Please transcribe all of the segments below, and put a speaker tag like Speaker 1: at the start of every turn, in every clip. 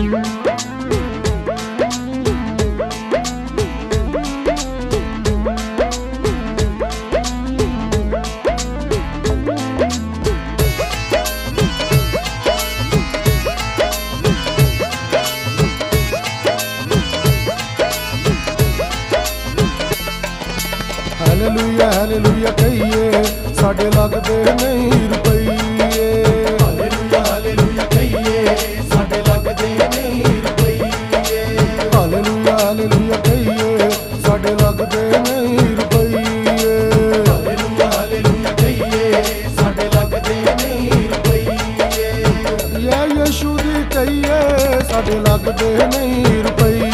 Speaker 1: Hallelujah hallelujah कहिए साडे लगदे नहीं रुपईए।
Speaker 2: हालेलुया हालेलुया कहिए साडे लगदे नहीं रुपईए।
Speaker 1: हालेलुया हालेलुया कहिए साडे लगदे नहीं रुपईए।
Speaker 2: हालेलुया हालेलुया कहिए साडे लगदे नहीं रुपईए।
Speaker 1: या यीशु दी कहिए साडे लगदे नहीं रुपईए।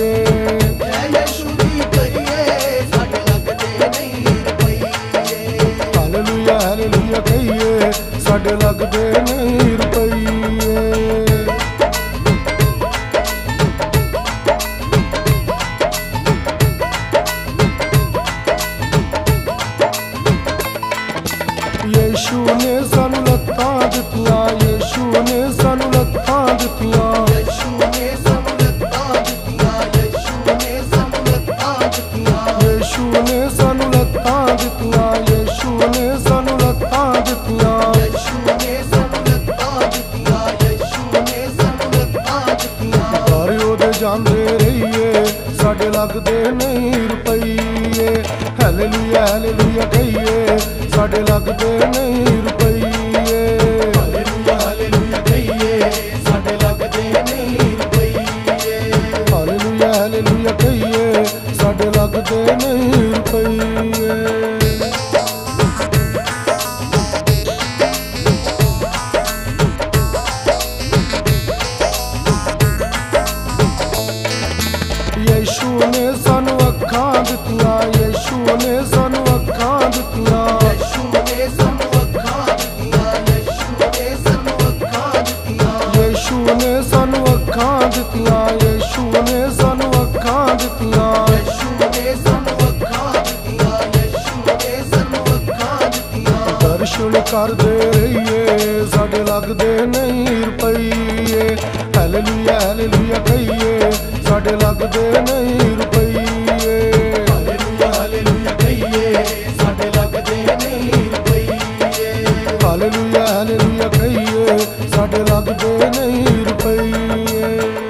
Speaker 1: हालेलुया कहिए साडे लगदे नहीं रुपईए। यीशु ने सानू लत्तां दित्तियां, यीशु ने सानू लत्तां दित्तियां,
Speaker 2: यीशु ने सानू लत्तां दित्तियां, यीशु ने सानू लत्तां दित्तियां,
Speaker 1: यीशु ने सानू लत्तां दित्तियां, यीशु ने सानू लत्तां दित्तियां।
Speaker 2: यीशु ने सानू लत्तां दित्तियां, यीशु ने सानू लत्तां दित्तियां।
Speaker 1: घर ओदे जांदे रहिए साडे लगदे नहीं रुपईए। हालेलुया हालेलुया कहिए साडे लगदे नहीं रुपईए।
Speaker 2: हालेलुया हालेलुया कहिए साडे लगदे नहीं रुपईए।
Speaker 1: हालेलुया हालेलुया कहिए साडे लगदे नहीं रुपईए। यीशु ने सानू अखां दित्तियां, यीशु ने सानू अखां दित्तियां,
Speaker 2: यीशु ने सानू अखां दित्तियां, यीशु ने सानू अखां दित्तियां,
Speaker 1: यीशु ने सानू अखां दित्तियां, यीशु ने सानू अखां दित्तियां।
Speaker 2: यीशु ने सानू अखां दित्तियां, यीशु ने सानू अखां दित्तियां।
Speaker 1: दर्शन करदे रहिए साडे लगदे नहीं रुपईए। हालेलुया हालेलुया कहिए साडे लगदे नहीं रुपईए।
Speaker 2: हालेलुया हालेलुया कहिए साडे लगदे नहीं रुपईए।
Speaker 1: हालेलुया हालेलुया कहिए साडे लगदे नहीं रुपईए।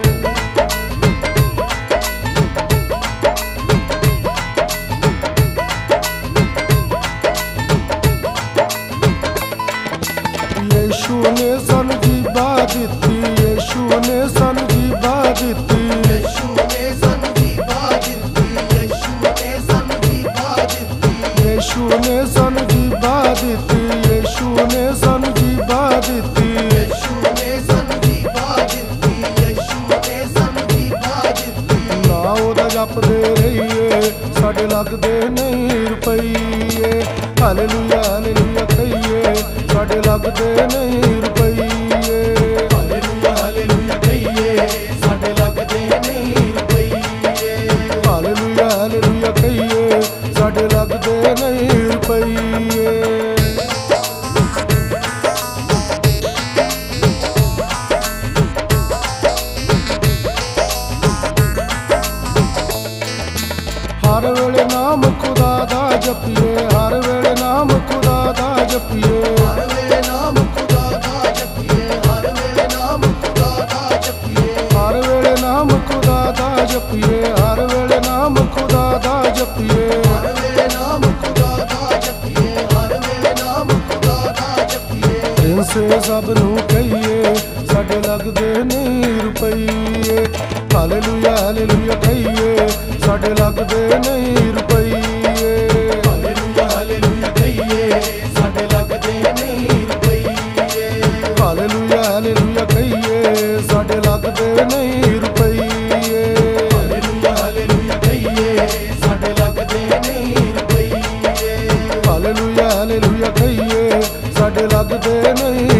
Speaker 1: यीशु ने सानू जीबा दित्ती, यीशु ने सानू जीबा दित्ती,
Speaker 2: यीशु ने सानू जीबा दित्ती, यीशु ने सानू जीबा दित्ती,
Speaker 1: यीशु ने सानू जीबा दित्ती, यीशु ने सानू जीबा दित्ती।
Speaker 2: यीशु ने सानू जीबा दित्ती, यीशु ने सानू जीबा दित्ती।
Speaker 1: ना ओदा जपदे रहिए साडे लगदे नहीं रुपईए। हालेलुया हालेलुया कहिए साडे लगदे नहीं रुपईए।
Speaker 2: हालेलुया हालेलुया कहिए साडे लगदे नहीं रुपईए।
Speaker 1: हालेलुया हालेलुया कहिए साडे लगदे नहीं रुपईए। हर वेले नाम खुदा दा जपिए, हर वेले नाम खुदा दा जपिए,
Speaker 2: हर वेले नाम खुदा दा जपिए, हर वेले नाम खुदा दा जपिए,
Speaker 1: हर वेले नाम खुदा दा जपिए, हर वेले नाम खुदा दा जपिए।
Speaker 2: हर वेले नाम खुदा दा जपिए, हर वेले नाम खुदा दा जपिए।
Speaker 1: इनसे सब नू कहिए साडे लगदे नहीं रुपईए। हालेलुया हालेलुया कहिए साडे लगदे नहीं रुपईए।
Speaker 2: हालेलुया हालेलुया कहिए साडे लगदे नहीं रुपईए।
Speaker 1: हालेलुया हालेलुया कहिए साडे लगदे नहीं रुपईए।
Speaker 2: हालेलुया हालेलुया कहिए साडे लगदे नहीं रुपईए।
Speaker 1: हालेलुया हालेलुया कहिए साडे लगदे नहीं